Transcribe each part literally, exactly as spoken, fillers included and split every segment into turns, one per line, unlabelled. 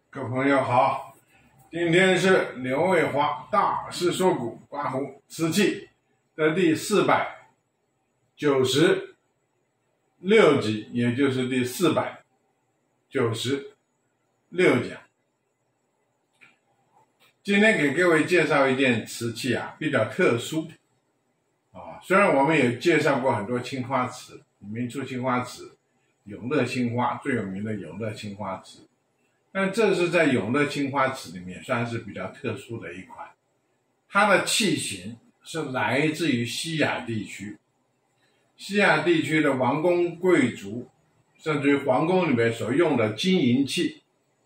各位朋友好，今天是刘卫华大师说古刮胡瓷器的第四百九十六集，也就是第四百九十六讲。今天给各位介绍一件瓷器啊，比较特殊啊。虽然我们也介绍过很多青花瓷，明初青花瓷、永乐青花最有名的永乐青花瓷。但这是在永乐青花瓷里面算是比较特殊的一款，它的器型是来自于西亚地区，西亚地区的王公贵族，甚至于皇宫里面所用的金银器。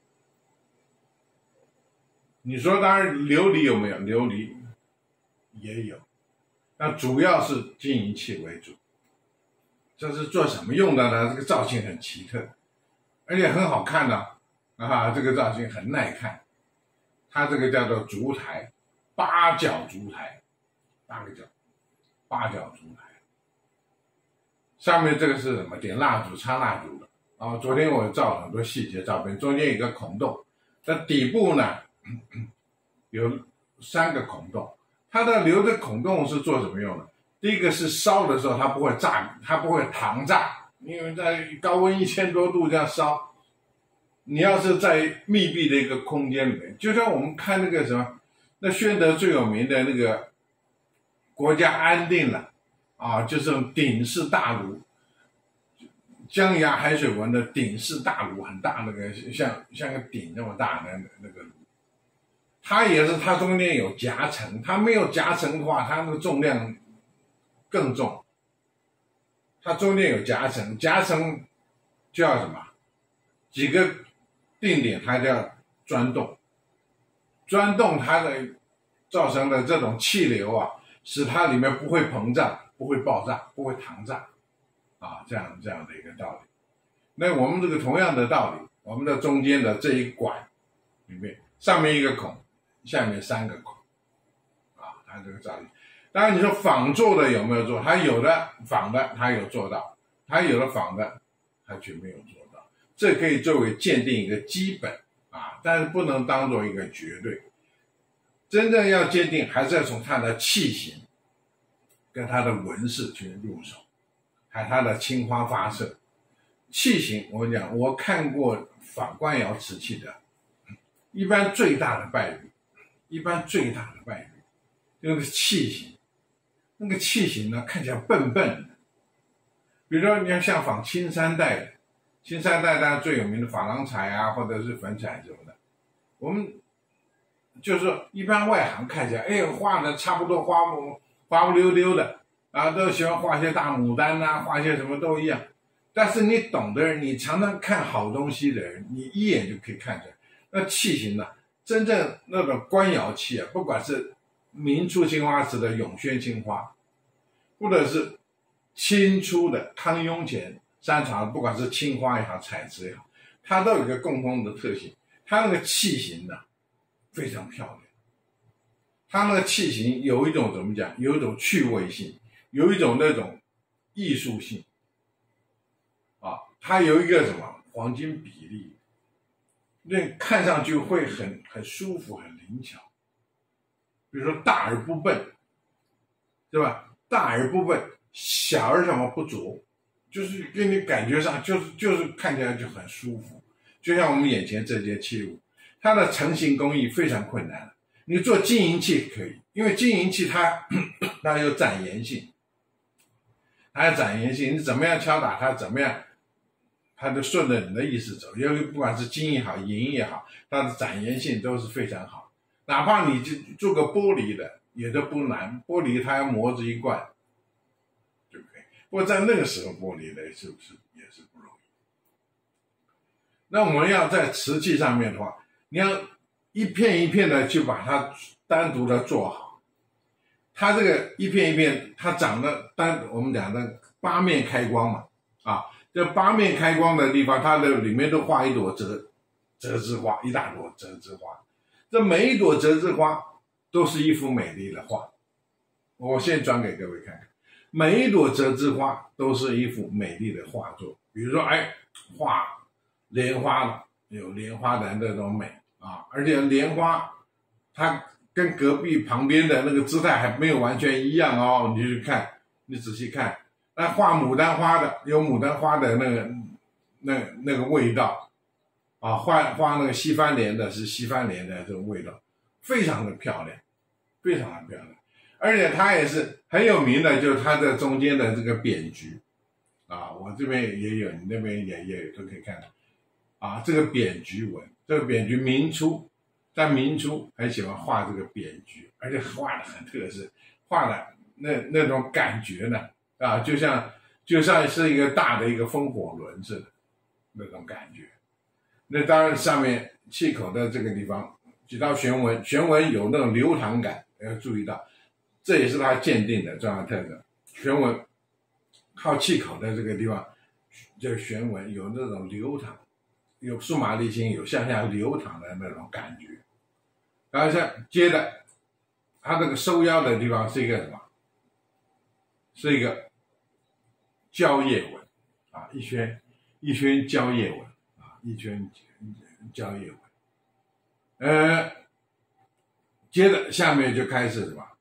你说当然琉璃有没有？琉璃也有，那主要是金银器为主。这是做什么用的呢？这个造型很奇特，而且很好看呢。啊，这个造型很耐看，它这个叫做烛台，八角烛台，八个角，八角烛台。上面这个是什么？点蜡烛、插蜡烛的。啊，昨天我照了很多细节照片，中间有一个孔洞，在底部呢有三个孔洞，它的留的孔洞是做什么用的？第一个是烧的时候它不会炸，它不会膛炸，因为在高温一千多度这样烧。你要是在密闭的一个空间里面，就像我们看那个什么，那宣德最有名的那个国家安定了啊，就是鼎式大炉，江崖海水纹的鼎式大炉，很大那个像像个鼎那么大的那个炉，它也是它中间有夹层，它没有夹层的话，它那个重量更重，它中间有夹层，夹层叫什么？几个定点它叫钻洞，钻洞它的造成的这种气流啊，使它里面不会膨胀，不会爆炸，不会膛炸啊，这样这样的一个道理。那我们这个同样的道理，我们的中间的这一管里面，上面一个孔，下面三个孔啊，它这个造型。当然你说仿做的有没有做？它有的仿的它有做到，它有的仿的它却没有做到。这可以作为鉴定一个基本啊，但是不能当做一个绝对。真正要鉴定，还是要从它的器型跟它的纹饰去入手，还有它的青花发色。器型我讲，我看过仿官窑瓷器的，一般最大的败笔，一般最大的败笔就是器型。那个器型呢，看起来笨笨的。比如说你要像仿青三代的，青三代当然最有名的珐琅彩啊，或者是粉彩什么的，我们就是说一般外行看起来，哎，画的差不多花不花不溜溜的啊，都喜欢画些大牡丹啊，画些什么都一样。但是你懂的人，你常常看好东西的人，你一眼就可以看出来，那器型呢，真正那种官窑器啊，不管是明初青花瓷的永宣青花，或者是清初的康雍乾山茶，不管是青花也好，彩瓷也好，它都有一个共同的特性，它那个器型呢非常漂亮。它那个器型有一种怎么讲？有一种趣味性，有一种那种艺术性啊。它有一个什么黄金比例，那看上去会很很舒服，很灵巧。比如说大而不笨，对吧？大而不笨，小而什么不拙。就是给你感觉上就是就是看起来就很舒服，就像我们眼前这件器物，它的成型工艺非常困难。你做金银器可以，因为金银器它它有展延性，它有展延性，你怎么样敲打它，怎么样，它就顺着你的意思走。因为不管是金也好，银也好，它的展延性都是非常好。哪怕你就做个玻璃的，也都不难，玻璃它要模子一灌。不过在那个时候玻璃类是不是也是不容易。那我们要在瓷器上面的话，你要一片一片的去把它单独的做好。它这个一片一片，它长得单我们讲的八面开光嘛，啊，这八面开光的地方，它的里面都画一朵折折枝花，一大朵折枝花。这每一朵折枝花都是一幅美丽的画。我先转给各位看看。每一朵折枝花都是一幅美丽的画作，比如说，哎，画莲花了， 有莲花的那种美啊，而且莲花它跟隔壁旁边的那个姿态还没有完全一样哦，你就去看，你仔细看，那画牡丹花的有牡丹花的那个那那个味道啊，画画那个西番莲的是西番莲的这种味道，非常的漂亮，非常的漂亮，而且它也是很有名的，就是它的中间的这个扁菊啊，我这边也有，你那边也也有，都可以看到啊，这个扁菊纹，这个扁菊明初在明初很喜欢画这个扁菊，而且画的很特色，画的那那种感觉呢啊，就像就像是一个大的一个风火轮似的那种感觉。那当然上面气口的这个地方几道旋纹，旋纹有那种流淌感，要注意到，这也是它鉴定的重要特征。旋纹靠气口的这个地方，这个旋纹有那种流淌，有数码沥青，有向下流淌的那种感觉。然后像接着，它这个收腰的地方是一个什么？是一个蕉叶纹啊，一圈一圈蕉叶纹啊，一圈蕉叶纹。呃，接着下面就开始什么？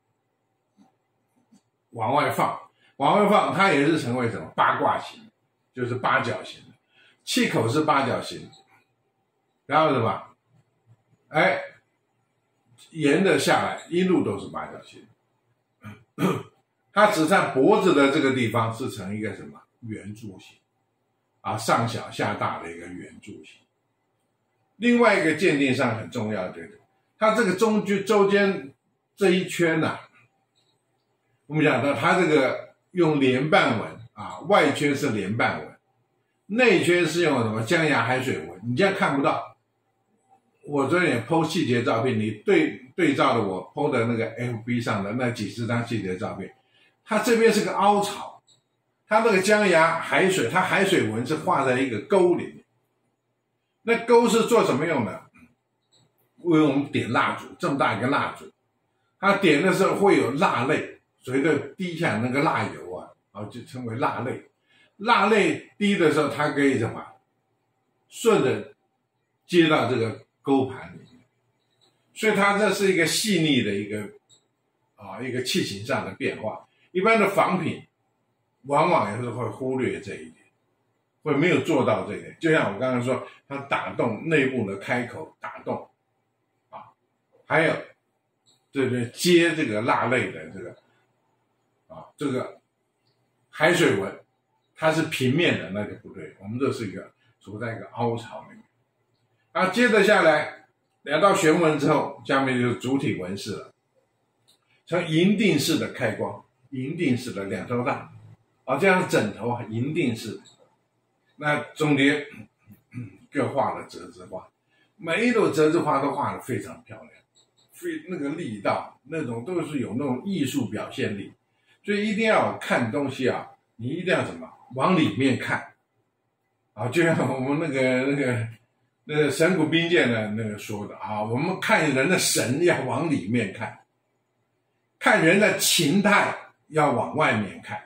往外放，往外放，它也是成为什么八卦形，就是八角形的，气口是八角形，然后什么？哎，沿着下来一路都是八角形，它只在脖子的这个地方是成一个什么圆柱形啊，上小下大的一个圆柱形。另外一个鉴定上很重要的，它这个中间周间这一圈呢、啊，我们讲到它这个用莲瓣纹啊，外圈是莲瓣纹，内圈是用什么江崖海水纹，你这样看不到。我昨天也 po 细节照片，你对对照的我 po 的那个 F B 上的那几十张细节照片，它这边是个凹槽，它那个江崖海水，它海水纹是画在一个沟里面。那沟是做什么用的？为我们点蜡烛，这么大一个蜡烛，它点的时候会有蜡泪随着滴下那个蜡油啊，然后就称为蜡泪。蜡泪滴的时候，它可以什么？顺着接到这个沟盘里面，所以它这是一个细腻的一个啊一个器型上的变化。一般的仿品往往也是会忽略这一点，会没有做到这一点。就像我刚刚说，它打洞内部的开口打洞啊，还有对对接这个蜡泪的这个啊这个海水纹，它是平面的，那就不对。我们这是一个处在一个凹槽里面。啊，接着下来两道旋纹之后，下面就是主体纹饰了，从银锭式的开光，银锭式的两头大，啊，这样枕头啊，银锭式的，那中间各画了折枝花，每一朵折枝花都画得非常漂亮，非那个力道那种都是有那种艺术表现力，所以一定要看东西啊，你一定要什么往里面看，啊，就像我们那个那个。那个神谷兵介呢，那个说的啊，我们看人的神要往里面看，看人的情态要往外面看，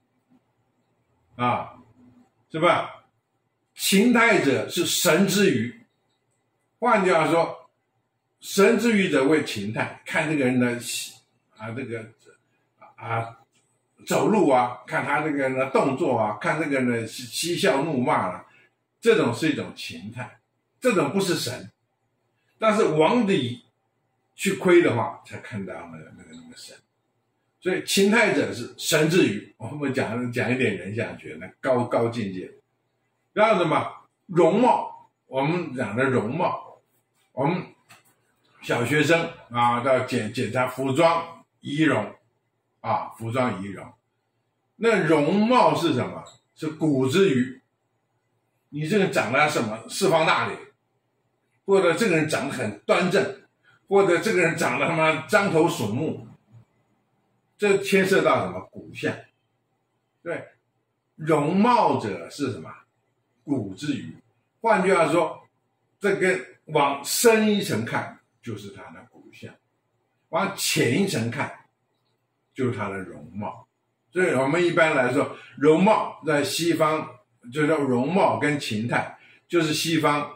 啊，是吧？情态者是神之余，换句话说，神之余者为情态，看这个人的啊这个啊走路啊，看他这个人的动作啊，看这个人的嬉笑怒骂啊，这种是一种情态。这种不是神，但是往里去窥的话，才看到那个那个那个神。所以情态者是神之余，我们讲讲一点人相学呢，高高境界。然后什么容貌，我们讲的容貌，我们小学生啊，要检检查服装仪容啊，服装仪容。那容貌是什么？是骨之余，你这个长得什么四方大脸。或者这个人长得很端正，或者这个人长得他妈獐头鼠目，这牵涉到什么骨相？对，容貌者是什么？骨之余。换句话说，这个往深一层看就是他的骨相，往浅一层看就是他的容貌。所以我们一般来说，容貌在西方就叫容貌跟情态，就是西方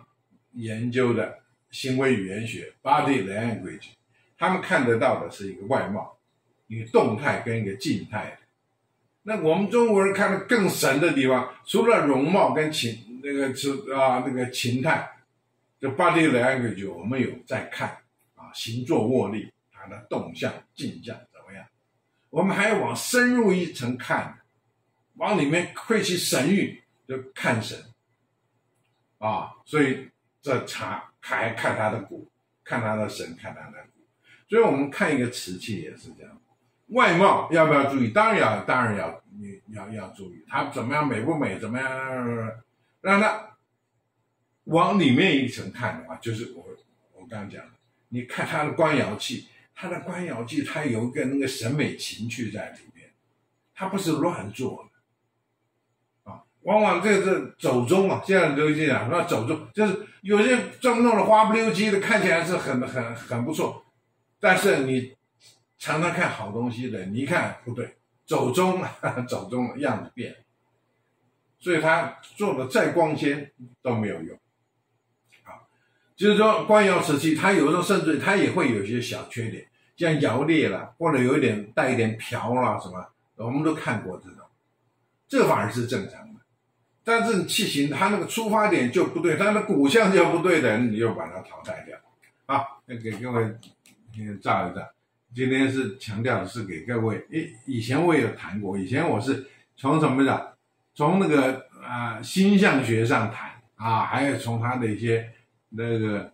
研究的行为语言学 （body language）， 他们看得到的是一个外貌，一个动态跟一个静态的。那我们中国人看得更神的地方，除了容貌跟情那个是啊那个情态，这 body language 我们有在看啊，行坐卧立，它的动向、静向怎么样？我们还要往深入一层看，往里面窥其神韵，就看神啊。所以这查还看他的骨，看他的神，看他的骨。所以我们看一个瓷器也是这样。外貌要不要注意？当然要，当然要，你要要注意，它怎么样美不美？怎么样？让它往里面一层看的话，就是我我刚刚讲的，你看它的官窑器，它的官窑器它有一个那个审美情趣在里面，它不是乱做的啊。往往这个是走钟啊，现在都这样说走钟，就是有些这么弄的花不溜叽的，看起来是很很很不错，但是你常常看好东西的，你一看不对，走钟了，走钟了，样子变了，所以他做的再光鲜都没有用啊。就是说，官窑瓷器，它有时候甚至它也会有一些小缺点，像窑裂了，或者有一点带一点瓢啦什么，我们都看过这种，这反而是正常的。但是器型它那个出发点就不对，它的骨相就不对的，你就把它淘汰掉啊。给各位照一照。今天是强调的是给各位，以以前我也有谈过，以前我是从什么的，从那个啊、呃、星象学上谈啊，还有从它的一些那个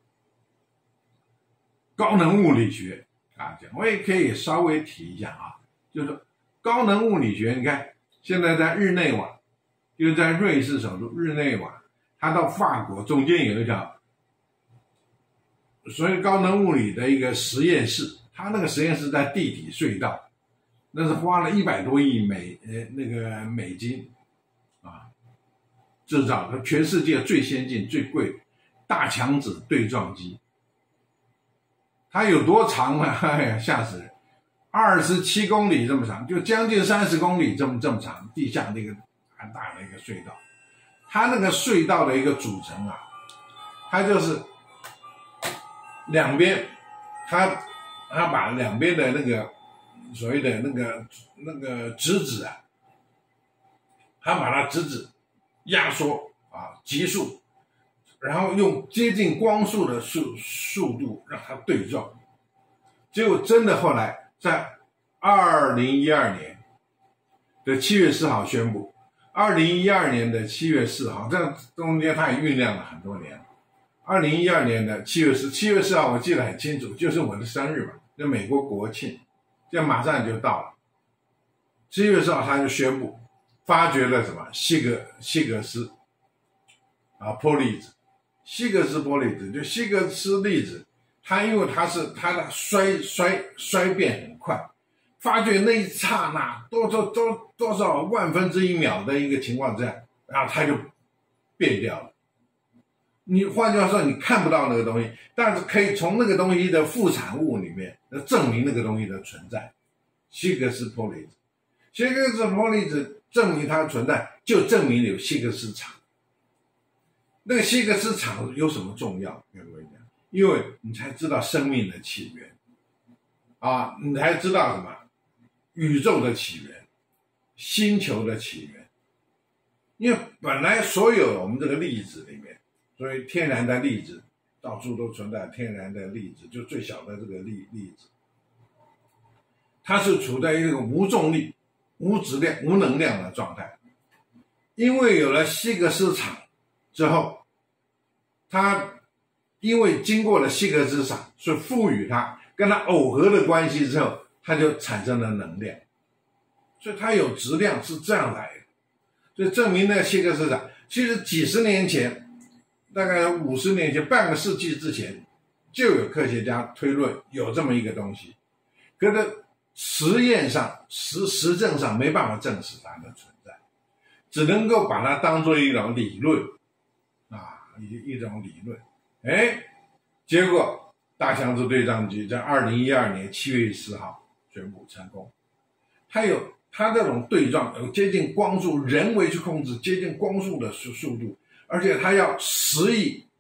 高能物理学啊讲，我也可以稍微提一下啊，就是说高能物理学，你看现在在日内瓦，就是在瑞士首都日内瓦，它到法国中间有一条所谓高能物理的一个实验室。他那个实验室在地底隧道，那是花了一百多亿美呃那个美金啊制造的，全世界最先进最贵大强子对撞机。它有多长呢？哎呀，吓死人！二十七公里这么长，就将近三十公里这么这么长，地下那个很大的一个隧道。它那个隧道的一个组成啊，它就是两边它。他把两边的那个所谓的那个那个质子啊，他把它质子压缩啊急速，然后用接近光速的速速度让它对撞，结果真的后来在二零一二年的七月四号宣布，二零一二年的七月四号，这中间它也酝酿了很多年。二零一二年的七月四七月四号我记得很清楚，就是我的生日嘛，就美国国庆，这马上就到了。七月四号他就宣布发掘了什么希格希格斯啊波粒子，希格斯波粒子就希格斯粒子，它因为它是它的衰衰衰变很快，发掘那一刹那多多多多少万分之一秒的一个情况之下，然后它就变掉了。你换句话说，你看不到那个东西，但是可以从那个东西的副产物里面证明那个东西的存在。希格斯波粒子，希格斯波粒子证明它的存在，就证明有希格斯场。那个希格斯场有什么重要？跟各位讲，因为你才知道生命的起源啊，你才知道什么宇宙的起源、星球的起源。因为本来所有我们这个粒子里面，所以天然的粒子到处都存在，天然的粒子就最小的这个粒粒子，它是处在一个无重力、无质量、无能量的状态。因为有了希格斯场之后，它因为经过了希格斯场，所以赋予它跟它耦合的关系之后，它就产生了能量，所以它有质量是这样来的。所以证明那个希格斯场，其实几十年前。大概五十年前，半个世纪之前，就有科学家推论有这么一个东西，可是实验上、实实证上没办法证实它的存在，只能够把它当作一种理论啊，一一种理论。哎，结果大强子对撞机在二零一二年七月四号宣布成功。它有它这种对撞有接近光速，人为去控制接近光速的速速度。而且它要十亿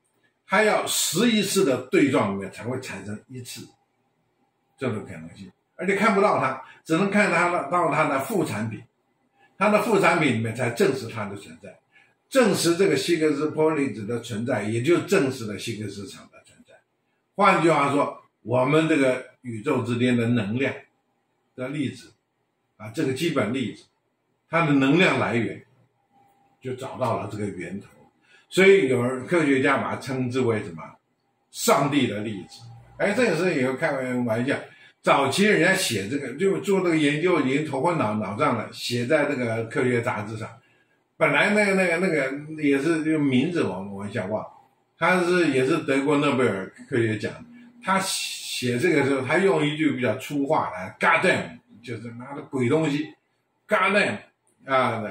它要十一次的对撞里面才会产生一次这种可能性，而且看不到它，只能看它的到它的副产品，它的副产品里面才证实它的存在，证实这个希格斯玻粒子的存在，也就证实了希格斯场的存在。换句话说，我们这个宇宙之间的能量的粒子啊，这个基本粒子，它的能量来源就找到了这个源头，所以有人科学家把它称之为什么？上帝的粒子。哎，这个是也有开玩笑。早期人家写这个，就做这个研究已经头昏脑脑胀了，写在这个科学杂志上。本来那个那个那个也是这个名字我我一下忘，他是也是德国诺贝尔科学奖。他写这个时候，他用一句比较粗话来 ，God damn， 就是拿的鬼东西 ，God damn 啊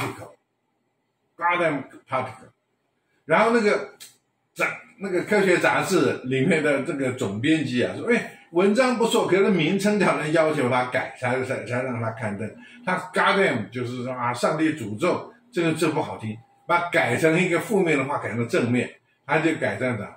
particle，God damn particle。然后那个杂那个科学杂志里面的这个总编辑啊说，哎，文章不错，可是名称条人要求他改，才才才让他刊登。他 God damn 就是说啊，上帝诅咒，这个字不好听，把它改成一个负面的话，改成正面，他就改成啥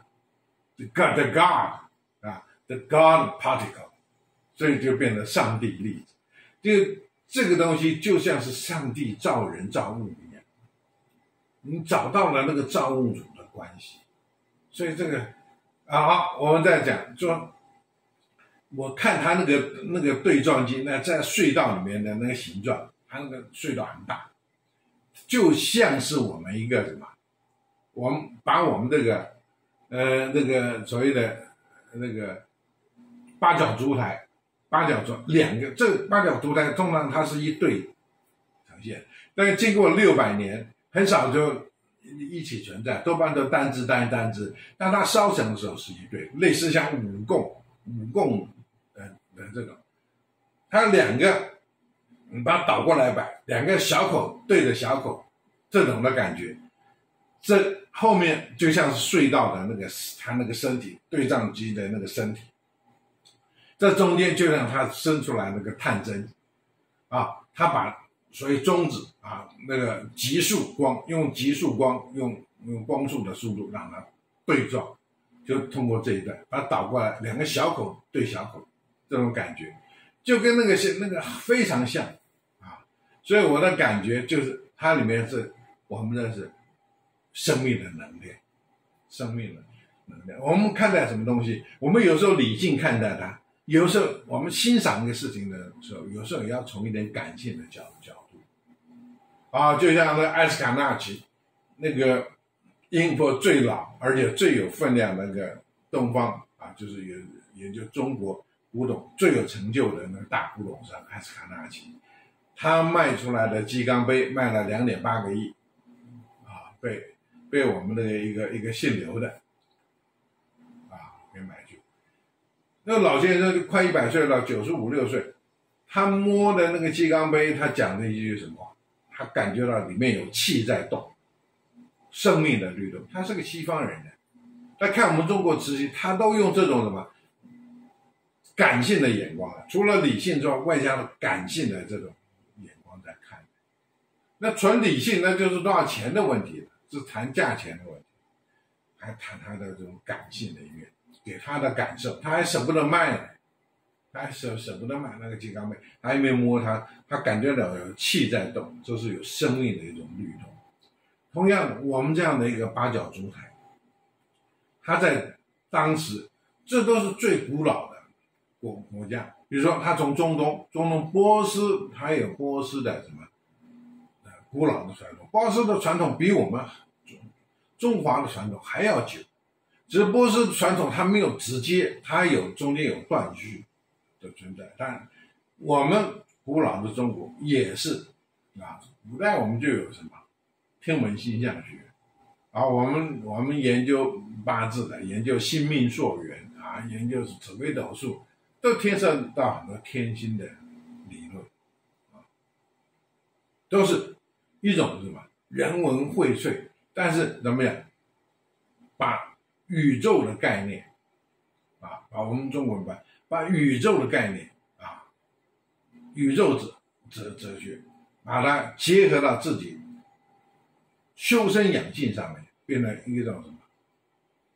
，God the God。啊 ，the God particle， 所以就变成上帝粒子。就这个东西就像是上帝造人造物一样，你找到了那个造物主的关系。所以这个啊，好，我们再讲说，我看它那个那个对撞机，那在隧道里面的那个形状，它那个隧道很大，就像是我们一个什么，我们把我们这个呃那个所谓的。那个八角烛台，八角烛两个，这八角烛台通常它是一对呈现，但是经过六百年，很少就一起存在，多半都单支单单支。但它烧成的时候是一对，类似像五供五供的的这种，它两个你把它倒过来摆，两个小口对着小口，这种的感觉，这。后面就像是隧道的那个它那个身体，对撞机的那个身体，这中间就让它伸出来那个探针啊，它把所谓中子啊那个极速光，用极速光用用光速的速度让它对撞，就通过这一段把它倒过来，两个小口对小口，这种感觉就跟那个那个非常像啊，所以我的感觉就是它里面是我们的是。生命的能量，生命的能量。我们看待什么东西，我们有时候理性看待它，有时候我们欣赏一个事情的时候，有时候也要从一点感性的角角度。啊，就像那个艾斯卡纳奇，那个英国最老而且最有分量的那个东方啊，就是研研究中国古董最有成就的那个大古董商艾斯卡纳奇，他卖出来的鸡缸杯卖了两点八个亿，啊，被。被我们的一个一个姓刘的啊给买去，那个老先生快一百岁了，九十五六岁，他摸的那个鸡缸杯，他讲的一句什么？他感觉到里面有气在动，生命的律动。他是个西方人的，他看我们中国瓷器，他都用这种什么感性的眼光，除了理性之外，外加了感性的这种眼光在看。那纯理性，那就是多少钱的问题了。是谈价钱的问题，还谈他的这种感性的一面，给他的感受，他还舍不得卖呢，他还舍舍不得买那个鸡缸杯，他还没摸它，他感觉到有气在动，这是有生命的一种律动。同样的，我们这样的一个八角烛台，它在当时，这都是最古老的国国家，比如说他从中东，中东波斯，他有波斯的什么？古老的传统，波斯的传统比我们中华的传统还要久，只是波斯的传统它没有直接，它有中间有断续的存在。但我们古老的中国也是啊，古代我们就有什么天文星象学啊，我们我们研究八字的，研究星命溯源啊，研究紫微斗数，都牵涉到很多天星的理论啊，都是。一种是什么人文荟萃，但是怎么样把宇宙的概念啊，把我们中国人把把宇宙的概念啊，宇宙哲哲哲学，把它结合到自己修身养性上面，变成一种什么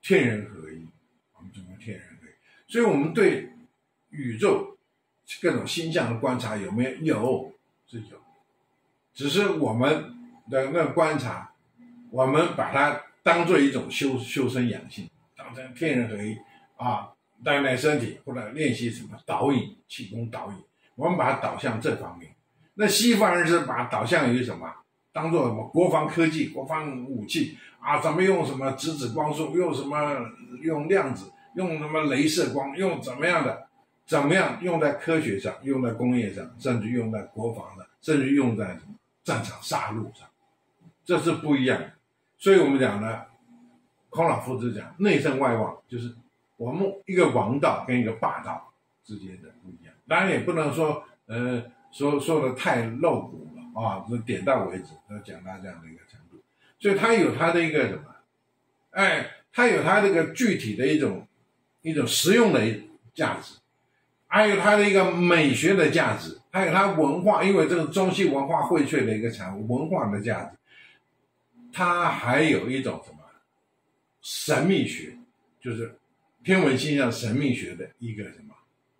天人合一，我们整个天人合一。所以我们对宇宙各种星象的观察有没有？有，是有，只是我们的那个观察，我们把它当做一种修修身养性，当成天人合一啊，锻炼身体或者练习什么导引气功导引，我们把它导向这方面。那西方人是把它导向于什么？当做什么国防科技、国防武器啊？怎么用什么质子光束？用什么用量子？用什么镭射光？用怎么样的？怎么样用在科学上？用在工业上，甚至用在国防上，甚至用在什么战场杀戮上？这是不一样的。所以我们讲呢，孔老夫子讲内圣外王，就是我们一个王道跟一个霸道之间的不一样。当然也不能说呃说说的太露骨了啊，就点到为止，要讲到这样的一个程度。所以它有它的一个什么，哎，它有它这个具体的一种一种实用的价值，还有它的一个美学的价值，还有它文化，因为这个中西文化荟萃的一个产物，文化的价值。它还有一种什么神秘学，就是天文星象神秘学的一个什么，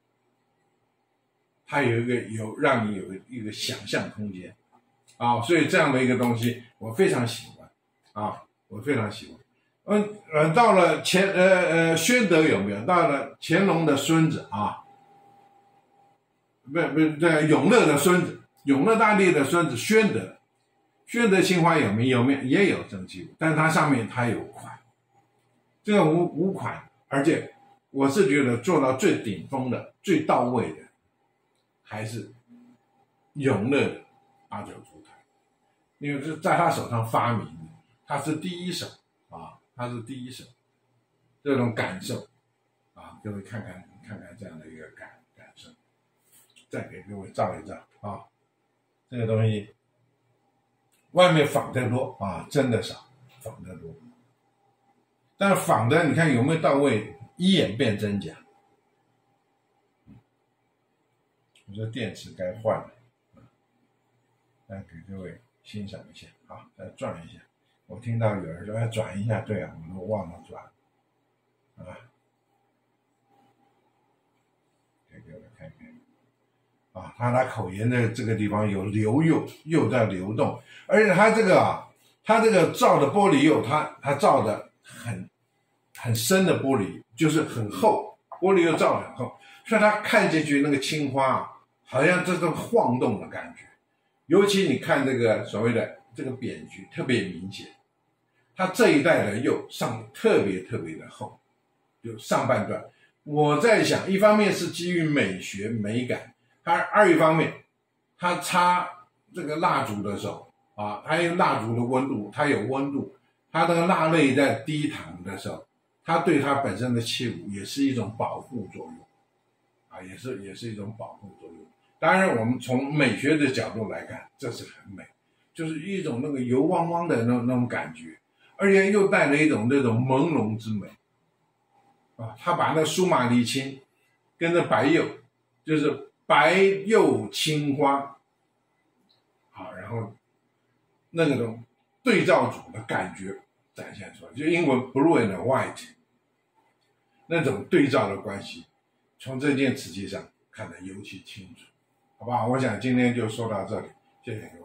它有一个有让你有一个想象空间啊，所以这样的一个东西我非常喜欢啊，我非常喜欢。嗯呃，到了乾呃呃宣德有没有？到了乾隆的孙子啊，不不这永乐的孙子，永乐大帝的孙子宣德。宣德青花有没有？有没有？也有正气，但是它上面它有款，这个五五款，而且我是觉得做到最顶峰的、最到位的，还是永乐的八九烛台，因为是在他手上发明的，他是第一手啊，他是第一手，这种感受啊，各位看看看看这样的一个感感受，再给各位照一照啊，这个东西。外面仿的多啊，真的少，仿的多。但是仿的你看有没有到位，一眼辨真假。我说电池该换了，来给各位欣赏一下啊，再转一下。我听到有人说要转一下，对啊，我都忘了转啊，给各位看看。啊，它它口沿的这个地方有流釉，釉在流动，而且它这个啊，它这个造的玻璃釉，它它造的很很深的玻璃，就是很厚，玻璃釉造的很厚，所以它看进去那个青花啊，好像这种晃动的感觉。尤其你看这个所谓的这个扁菊特别明显，它这一代的釉上特别特别的厚，就上半段。我在想，一方面是基于美学美感。它二一方面，它插这个蜡烛的时候啊，它有蜡烛的温度，它有温度，它那个蜡泪在滴淌的时候，它对它本身的器物也是一种保护作用，啊，也是也是一种保护作用。当然，我们从美学的角度来看，这是很美，就是一种那个油汪汪的那那种感觉，而且又带了一种那种朦胧之美，啊，它把那苏马离青跟着白釉，就是。白釉青花，好，然后那种对照组的感觉展现出来，就英文 blue and white 那种对照的关系，从这件瓷器上看得尤其清楚，好不好？我想今天就说到这里，谢谢各位。